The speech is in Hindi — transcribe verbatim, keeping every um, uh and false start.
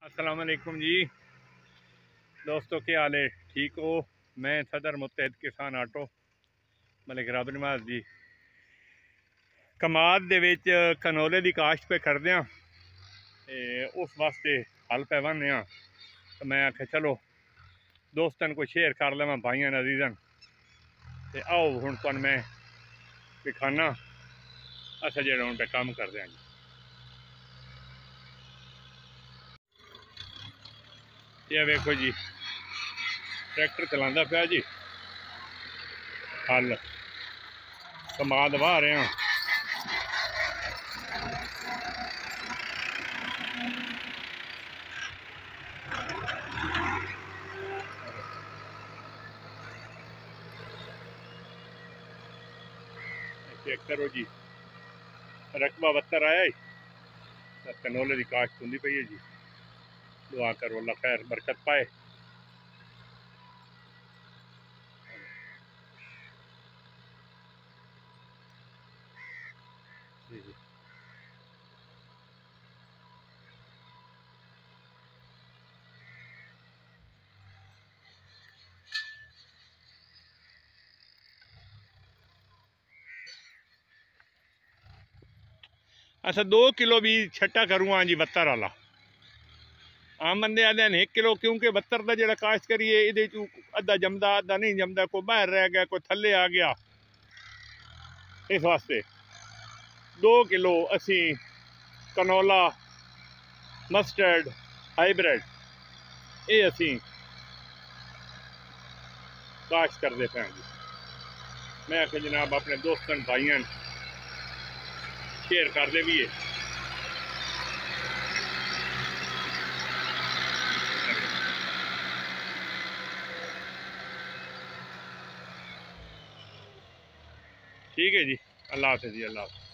अस्सलाम वालेकुम जी दोस्तों, क्या हाल है? ठीक हो? मैं सदर मुत्तहिद किसान आटो मलिक राबर निवाज जी कमाद दे विच कनोले की काश्त पे करदे हां ते उस वास्ते हल पे वाहने हां। तो मैं आख्या चलो दोस्तों को शेयर कर लवां, भाइयों अजीजन। ते आओ हुण तुहानूं मैं दिखाना अस जेह्ड़ा हुण पे कम्म करदे हां जी। ये वेखो जी, ट्रैक्टर चलांदा पिया जी, हल कमाद वाह रहे हैं। चेक करो जी, रकबा बत्तर आया है, कनोले की काश्त होंदी पई है जी। दुआ करो अल्लाह खैर बरकत पाए। जी जी अच्छा, दो किलो भी छट्टा करूँगा जी बत्तर वाला। आम बंदे आते हैं एक किलो, क्योंकि बत्तर का जो काश्त करिए ये अद्धा जमदा अद्धा नहीं जमदा, कोई बाहर रह गया कोई थले आ गया। इस वास्ते दो किलो असी कनोला मस्टर्ड हाईब्रिड ये असी काश्त करते पे जी। मैं आख्या जनाब अपने दोस्तों भाइयों शेयर कर दे भी है। ठीक है जी, अल्लाह हाफ़िज़ जी, अल्लाह हाफ़िज़।